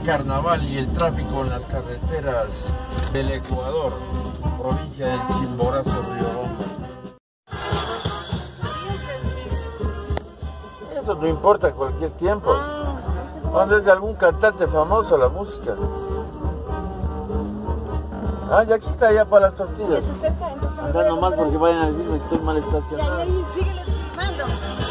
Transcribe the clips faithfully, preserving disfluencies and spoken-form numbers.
carnaval y el tráfico en las carreteras del Ecuador, provincia del Chimborazo, Riobamba. Eso no importa cualquier tiempo. Cuando es de algún cantante famoso la música. Ah, y aquí está ya para las tortillas. Se acerca, entonces Anda nomás porque vayan a decirme que estoy mal estacionado. Ya, ahí sígueles filmando.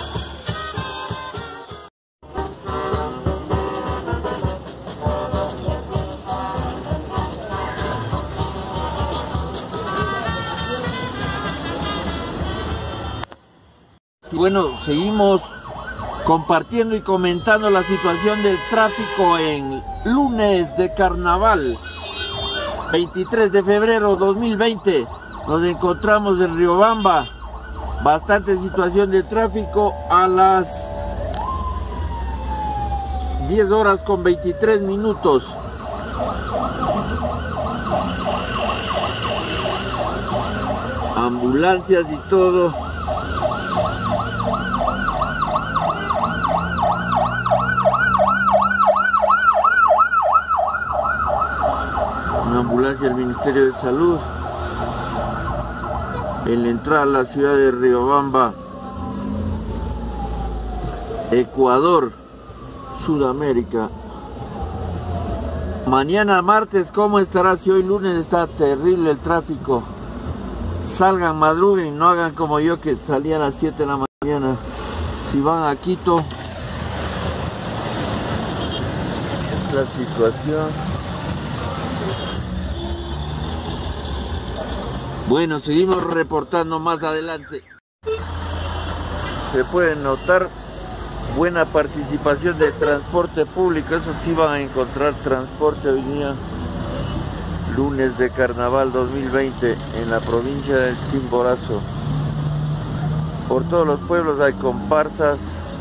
Bueno, seguimos compartiendo y comentando la situación del tráfico en lunes de carnaval, veintitrés de febrero dos mil veinte. Nos encontramos en Riobamba. Bastante situación de tráfico a las diez horas con veintitrés minutos. Ambulancias y todo. Una ambulancia del Ministerio de Salud en la entrada a la ciudad de Riobamba, Ecuador, Sudamérica. Mañana martes, ¿cómo estará? Si hoy lunes está terrible el tráfico. Salgan, madruguen, no hagan como yo que salía a las siete de la mañana. Si van a Quito, es la situación. Bueno, seguimos reportando más adelante. Se puede notar buena participación de transporte público. Eso sí, van a encontrar transporte hoy día, lunes de carnaval dos mil veinte, en la provincia del Chimborazo. Por todos los pueblos hay comparsas,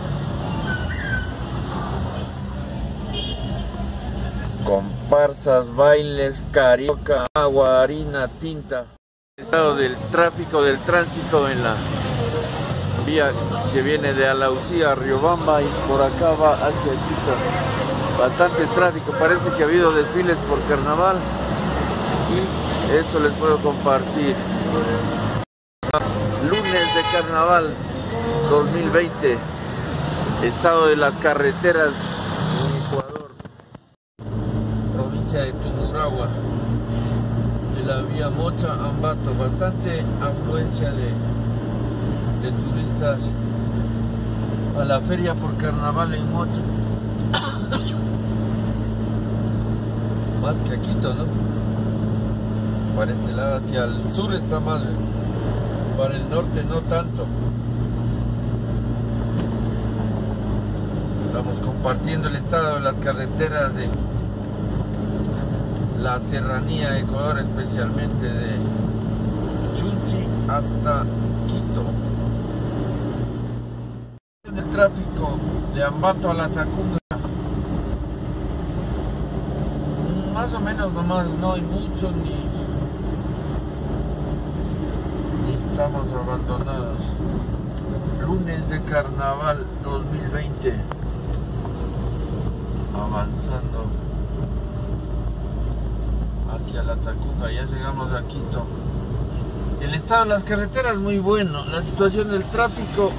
comparsas, bailes, carioca, agua, harina, tinta. Estado del tráfico, del tránsito en la vía que viene de Alaucía a Riobamba y por acá va hacia Quito. Bastante tráfico, parece que ha habido desfiles por carnaval y eso les puedo compartir. Lunes de carnaval dos mil veinte, estado de las carreteras en Ecuador, provincia de Tungurahua. La vía Mocha Ambato, bastante afluencia de, de turistas a la feria por carnaval en Mocha. Más que a Quito, ¿no? Para este lado, hacia el sur está más, para el norte no tanto. Estamos compartiendo el estado de las carreteras de la serranía de Ecuador, especialmente de Chunchi hasta Quito. En el tráfico de Ambato a la Tacunga, más o menos nomás, no hay mucho ni, ni estamos abandonados. Lunes de carnaval dos mil veinte, avanzando hacia la Tacunga, ya llegamos a Quito. El estado de las carreteras muy bueno, la situación del tráfico,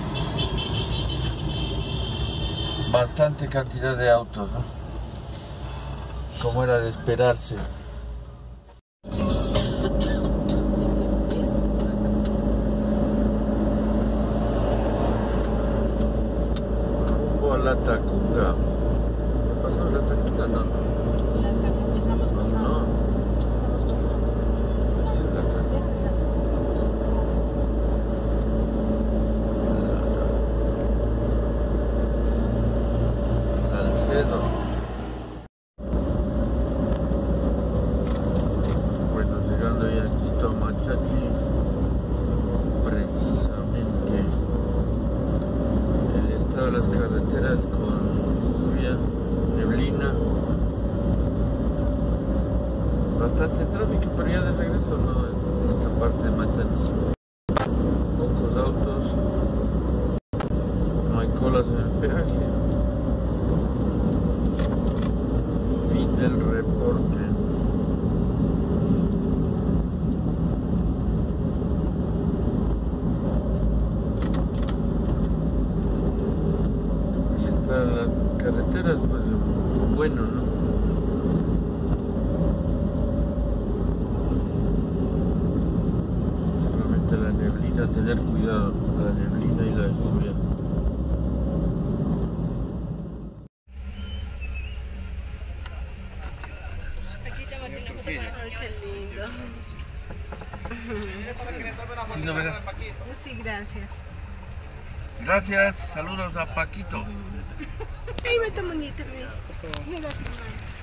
bastante cantidad de autos, ¿no? Como era de esperarse. Rumbo a la Tacunga. ¿Qué pasó en la Tacunga? No, no. Bueno, llegando ya a Quito, Machachi, precisamente el estado de las carreteras con lluvia, neblina, bastante tráfico, pero ya de regreso no, en esta parte de Machachi, pocos autos, no hay colas en el peaje. Fin. carreteras, pues bueno, ¿no? Solamente la neblina, tener cuidado, la neblina y la lluvia. Aquí te mandé una foto con el qué lindo. Sí, no, ¿verdad? Sí, gracias. Gracias, saludos a Paquito. Ay, me está bonita, mira. Mira, hermano.